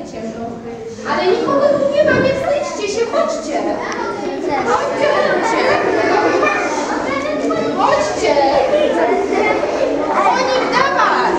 Ale nikogo tu nie ma, nie wstydźcie się, chodźcie. Chodźcie, chodźcie. Chodźcie. Monik, dawaj.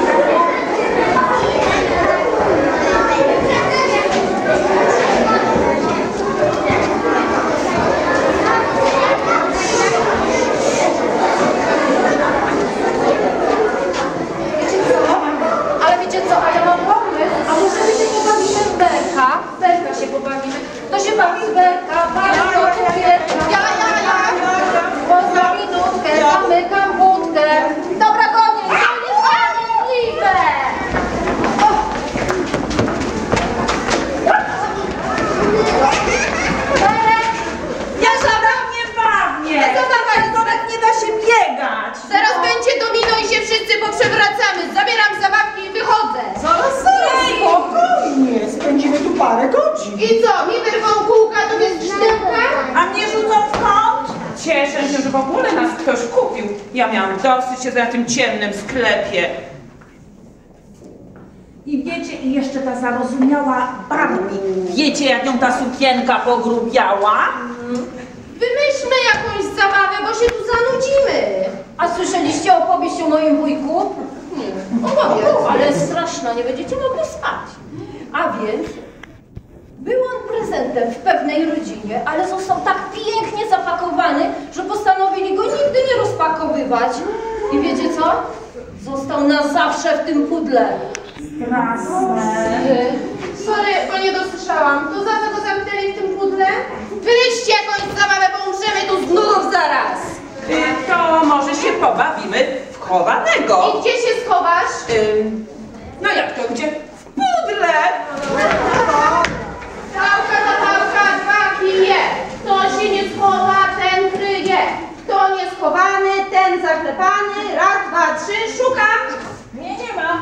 Wiecie co, a ja mam pomysł, a może my się pobawimy w belka? W belka się pobawimy. To się bawi w belka, bardzo cukierka. Ja. Bo za minutkę zamykam wódkę. Dobra, koniec, to niesprawiedliwe. Ja zabawnie bawię. Nawet nie da się biegać. Zaraz będzie domino i się wszyscy poprzewracamy. Zabieram zabawki i wychodzę. Zaraz, spokojnie. Spędzimy tu parę godzin. I co, mi wyrwą kółka, to jest sztyłka? A mnie rzucą w kąt? Cieszę się, że w ogóle nas ktoś kupił. Ja miałam dosyć się na tym ciemnym sklepie. I wiecie, i jeszcze ta zarozumiała Barbie. Wiecie, jak ją ta sukienka pogrubiała? Wymyślmy jakąś zabawę, bo się tu zanudzimy. A słyszeliście opowieść o moim wujku? Nie. Opowiedz. Ale straszna, nie będziecie mogli spać. A więc był on prezentem w pewnej rodzinie, ale został tak pięknie zapakowany, że postanowili go nigdy nie rozpakowywać. I wiecie co? Został na zawsze w tym pudle. Sorry, bo nie dosłyszałam. To za co go zamknęli w tym pudle? Wyjście jakąś zabawę, bo umrzemy tu z nudów zaraz. To może się pobawimy w chowanego. I gdzie się schowasz? No jak to gdzie? W pudle. Pałka za pałka, dwa kije. Kto się nie schowa, ten kryje. Kto nie schowany, ten zaklepany. Raz, dwa, trzy, szukam. Nie ma.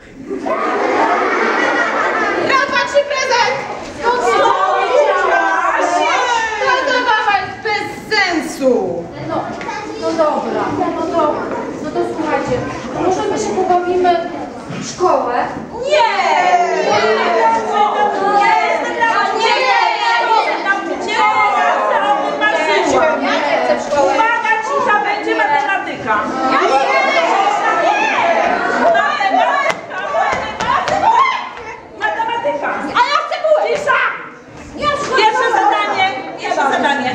Raz, dwa, trzy, prezent. Skąd się ta zabawa jest bez sensu. No dobra. No to słuchajcie, może my się pobawimy w szkołę? Ja nie chcę w szkołę. Uwaga, cisza, będzie matematyka. Matematyka. A ja chcę bułę! Cisza! Pierwsze zadanie.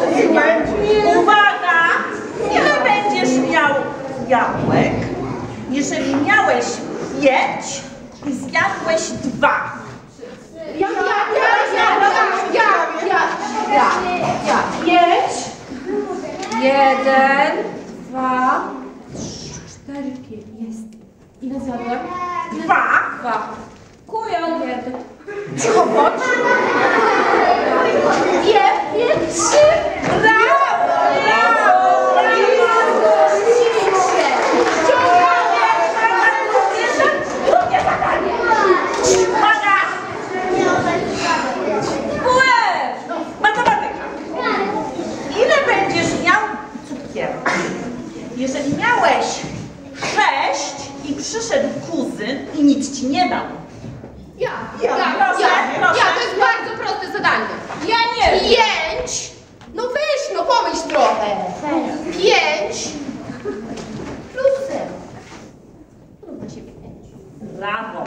Uwaga! Ile będziesz miał jabłek, jeżeli miałeś 5 i zjadłeś 2? Ja. 5, 1, 2, 4, 5. Jest. Ile zjadłem? 2? 2. Kujon. 1. Cicho bądź. 3. Matematyka. Ile będziesz miał cukierki, jeżeli miałeś 6 i przyszedł kuzyn i nic ci nie dał? Ja. Proszę. To jest bardzo proste zadanie. Ja nie. 5. No weź, no pomyśl trochę. 5 plus 0. Równa się 5. Brawo.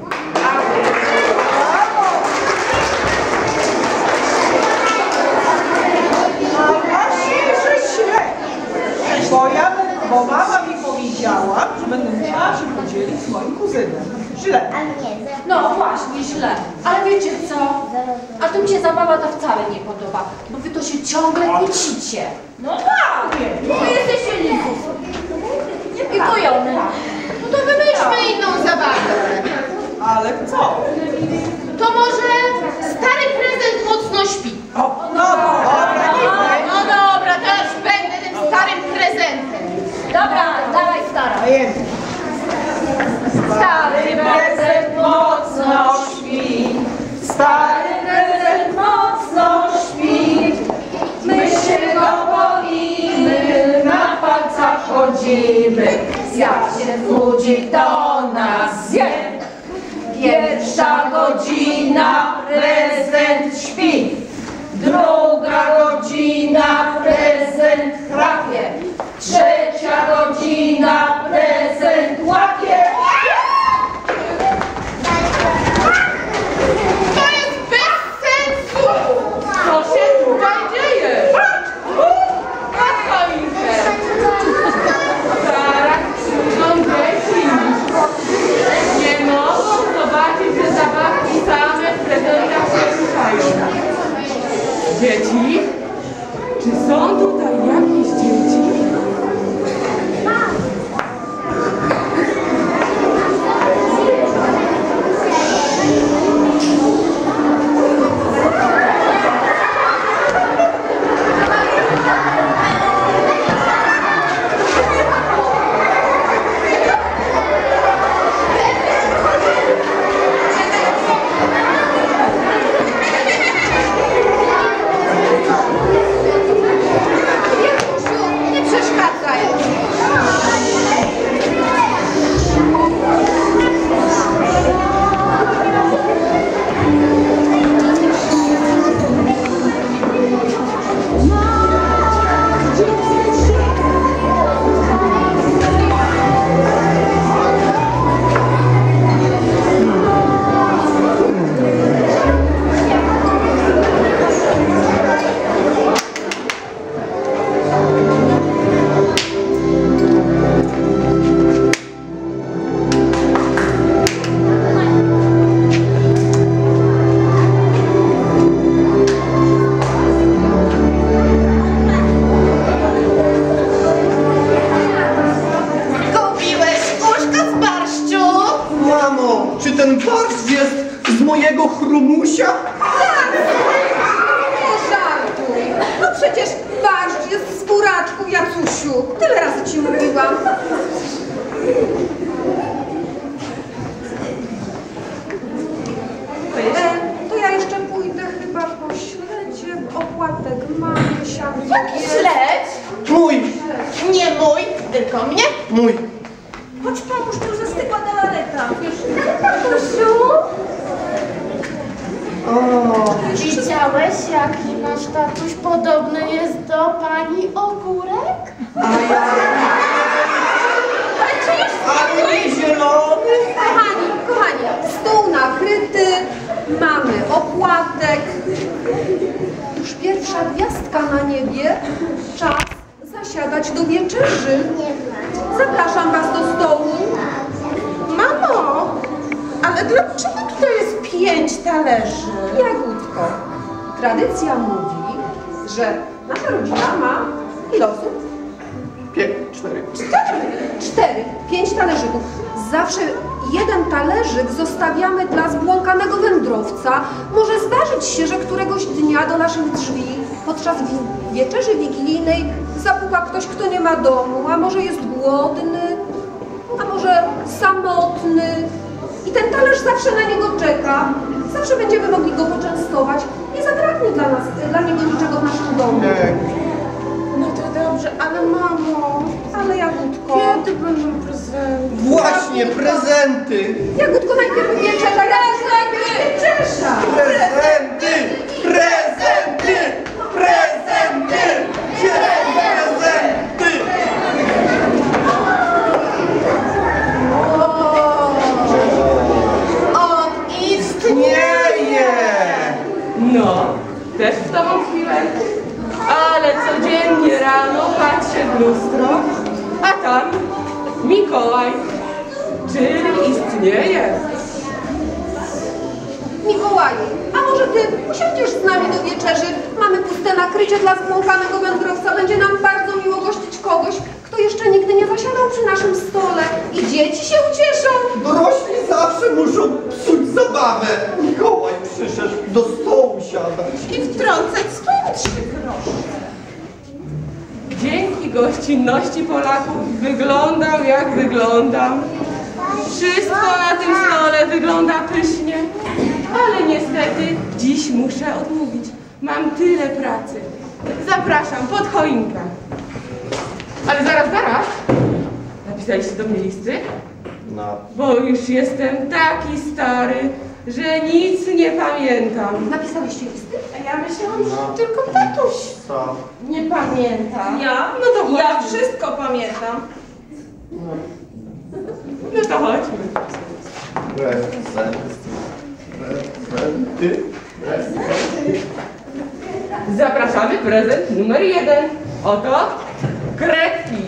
Bo mama mi powiedziała, że będę musiała się podzielić z moim kuzynem. Źle. No właśnie, źle. Ale wiecie co? A tu mi się zabawa ta wcale nie podoba, bo wy to się ciągle kłócicie. No tak! Bo wy jesteście lichus. I kujony. No to wymyślmy inną zabawę. Ale co? To może stary prezent mocno śpi. No dobra, teraz będę tym starym prezentem. Dobra, dawaj stara. Stary prezent mocno śpi. Stary prezent mocno śpi. My się go boimy, na palcach chodzimy. Jak się budzi, to nas zje. Pierwszy Pierwsza godzina prezent śpi, druga godzina prezent chrapie, trzecia godzina prezent łapie. To jest bez sensu! Co się tutaj dzieje? Patrz, choinkę. Zaraz przyjdą dzieci. Nie mogą zobaczyć, że zabawki same w prezentach się ruszają. Dzieci? Czy są tutaj jakieś dzieci? Nie przeszkadzaj. Kupiłeś uszko z barszczu? Mamo, czy ten barszcz jest z mojego chrumusia? Nie żartuj. No przecież barszcz jest z buraczku, Jacusiu. Tyle razy ci mówiłam. To ja jeszcze pójdę chyba po śledzie, opłatek mamy, siankę. Śledź? Mój, Nie mój, tylko mnie. mój. Chodź pomóż, tu zastygła galareta. Tatusiu, O, widziałeś, jaki nasz tatuś podobny jest do pani Ogórek? a nie zielony? Kochani, stół nakryty, mamy opłatek. Już pierwsza gwiazdka na niebie. Czas zasiadać do wieczerzy. Zapraszam was do stołu. Mamo, ale dlaczego tutaj jest 5 talerzy? Jagódko, tradycja mówi, że nasza rodzina ma ile osób? 4. 5 talerzyków. Zawsze jeden talerzyk zostawiamy dla zbłąkanego wędrowca. Może zdarzyć się, że któregoś dnia do naszych drzwi podczas wieczerzy wigilijnej zapuka ktoś, kto nie ma domu, a może jest głodny, a może samotny. I ten talerz zawsze na niego czeka. Zawsze będziemy mogli go poczęstować. Nie zabraknie dla niego niczego w naszym domu. No to dobrze, ale mamo, Ale Jagódko... kiedy będą prezenty? Właśnie, prezenty! Jagódko, najpierw wieczerza, wieczerza! Prezenty! Prezenty! Prezenty! Prezenty! O, istnieje! No, też w tobą chwilę. Ale codziennie rano patrzę w lustro, a tam Mikołaj, czyli istnieje. Mikołaju, a może ty usiądziesz z nami do wieczerzy? Mamy puste nakrycie dla zbłąkanego wędrowca. Będzie nam bardzo miło gościć kogoś, kto jeszcze nigdy nie zasiadał przy naszym stole. I dzieci się ucieszą. Dorośli zawsze muszą psuć zabawę. Mikołaj przyszedł do stołu siadać. I wtrącać swoje 3 grosze. Dzięki gościnności Polaków wyglądam jak wyglądam. Wszystko na tym stole wygląda pysznie, ale niestety dziś muszę odmówić. Mam tyle pracy. Zapraszam pod choinkę. Ale zaraz. Napisaliście do mnie listy? No. Bo już jestem taki stary, że nic nie pamiętam. Napisaliście listy? A ja myślałam, że tylko tatuś Co? nie pamięta. Ja? No to chodźmy. Ja wszystko pamiętam. No to chodźmy. Prezenty. Zapraszamy, prezent numer 1. Oto kredki.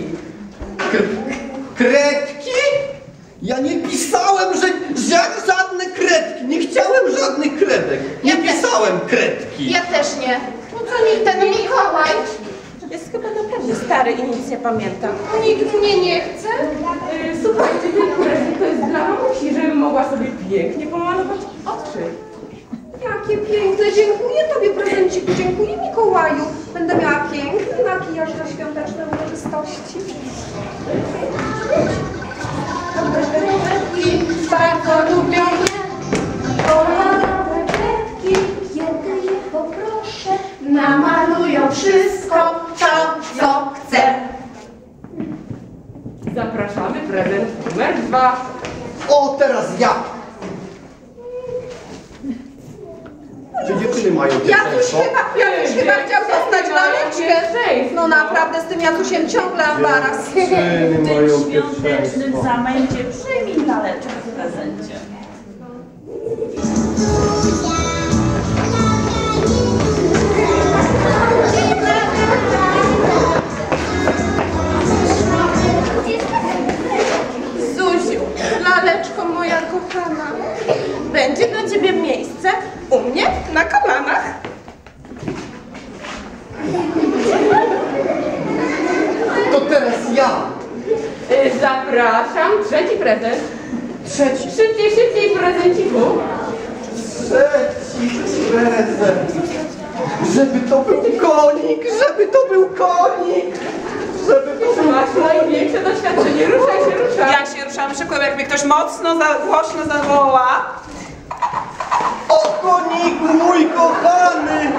Kredki? Ja nie pisałem, że żadne kredki. Nie chciałem żadnych kredek. Nie pisałem kredki. Ja też nie. No co nie, ten Mikołaj? Jest chyba naprawdę stary i nic nie pamięta. Nikt mnie nie chce? Słuchajcie, ten prezent to jest dla mamusi, żeby mogła sobie pięknie pomalować oczy. Jakie piękne, dziękuję tobie prezenciku, dziękuję Mikołaju. Będę miała piękny makijaż na świąteczne uroczystości. Bardzo lubię je, kolorowe kredki, kiedy je poproszę, namalują wszystko to, co chcę. Zapraszamy, prezent numer 2. O, teraz ja. Czy dziewczyny mają Jacuś pierwszeństwo? chyba chciał dostać laleczkę. No naprawdę z tym Jacusiem ciągle ambaras. Dziewczyny W mają tym świątecznym pierwszeństwo. zamęcie przyjmij laleczkę w prezencie. Zuziu, laleczko moja kochana, Będzie dla ciebie miejsce u mnie na kolanach. To teraz ja. Zapraszam, trzeci prezent. Trzeci Szybciej, prezenciku. prezent. Żeby to był konik, żeby to był konik. Żeby to był Masz największe doświadczenie. Ruszaj się. Ja się ruszam szybko, jak mnie ktoś mocno, głośno zawoła. O koniku mój kochany!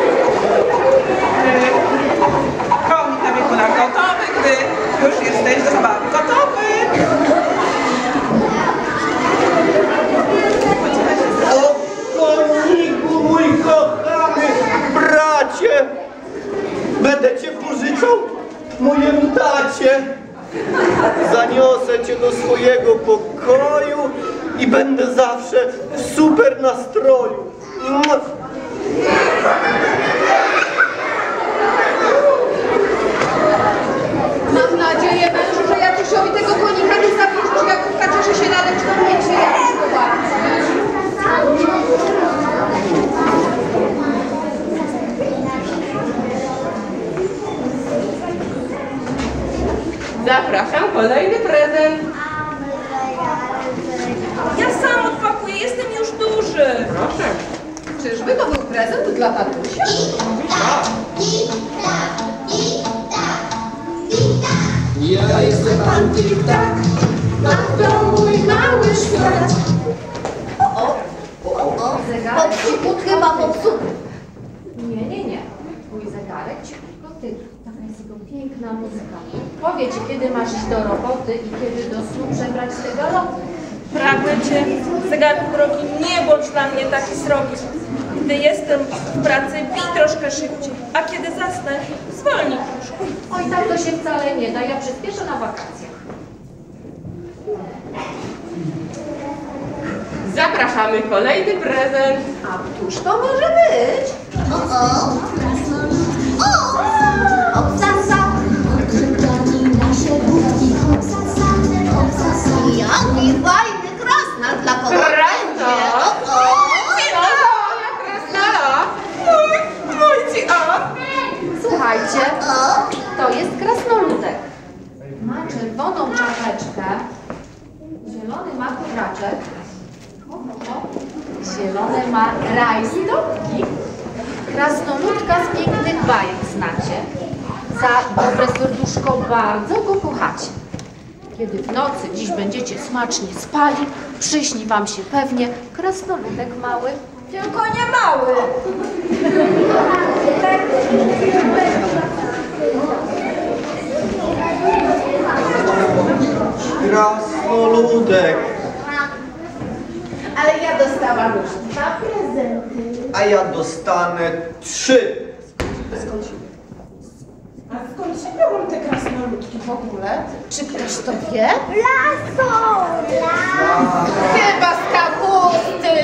Konik na biegunach gotowy, gdy już jesteś do zabawy gotowy. O koniku mój kochany bracie! Będę cię pożyczał mojemu tacie. Zaniosę cię do swojego pokoju i będę zawsze w super nastroju. mam nadzieję, mężu, że Jacusiowi tego konika nie zabierzesz, Jakubka cieszy się laleczką, niech się Jacuś pobawi. Zapraszam, kolejny prezent. Ja sam odpakuję, jestem już duży. Proszę. Czyżby to był prezent dla tatusia? Ja jestem Antik-Tak, a to mój mały świat. Popsut chyba popsut. Nie. Twój zegarek cicho tyka. Taka jest jego piękna muzyka. Powie ci, kiedy masz iść do roboty i kiedy do snu przebrać z tego lotu. Pragnę cię, zegarku drogi, nie bądź dla mnie taki srogi. Gdy jestem w pracy, bij troszkę szybciej, a kiedy zasnę, zwolnij troszkę. Oj, tak to się wcale nie da, ja przyspieszę na wakacjach. Zapraszamy, kolejny prezent. A któż to może być? Obsasa, odczytani nasze budki. Obsasa, obsasa. Jaki fajny krasnal dla kogo Krasnal? Krasnala. Mój ci, Słuchajcie, to jest krasnoludek. Ma czerwoną czapeczkę, zielony ma kudraczek, zielone ma rajstopki. Krasnoludka z pięknych bajek znacie. Za dobre serduszko bardzo go kochacie. Kiedy w nocy dziś będziecie smacznie spali, przyśni wam się pewnie krasnoludek mały. Tylko nie mały. Krasnoludek. Ale ja dostałam już 2 prezenty. A ja dostanę 3. A skąd się biorą te krasnoludki w ogóle? Czy ktoś to wie? Laso! Chyba z kapusty.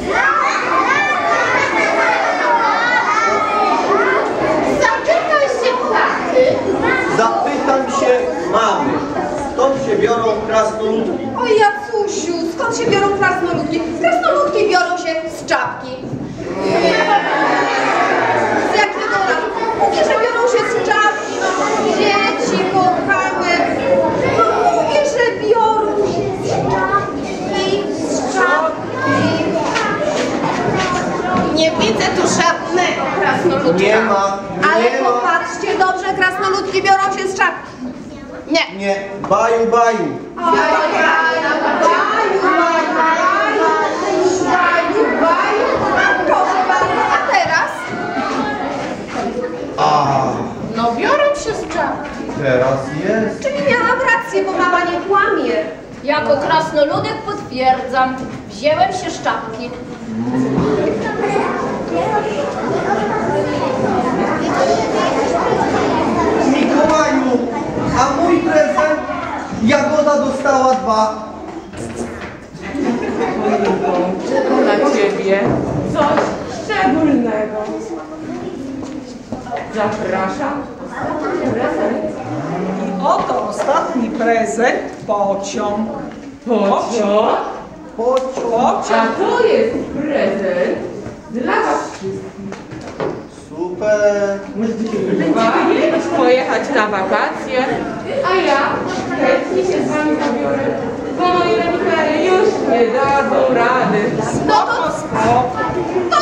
Zapytaj się taty. Zapytam się mamy. Skąd się biorą krasnoludki? Oj, Jacusiu, skąd się biorą krasnoludki? Krasnoludki biorą się z czapki. Z jakiego razu? Mówię, że biorą się z czapki. Dzieci kochane. No mówię, że biorą się z czapki. Z czapki. Nie widzę tu żadnego krasnoludka. Nie ma, Ale nie ma. popatrzcie dobrze, krasnoludki biorą się z czapki. Nie. Nie, baju, baju. Proszę bardzo, a teraz? A, No biorą się z czapki. teraz jest. Czyli miałam rację, bo mama nie kłamie. Jako krasnoludek potwierdzam. Wzięłem się z czapki. Mikołaju, a mój prezent? Jagoda dostała 2. Czego dla ciebie? Coś szczególnego. Zapraszam. Prezent. I oto ostatni prezent, pociąg. Po co? Pociąg. A to jest prezent dla was wszystkich. Super. Będziemy pojechać na wakacje, a ja chętnie się z wami zabiorę, bo moje renifery już nie dadzą rady. Spoko, spoko. To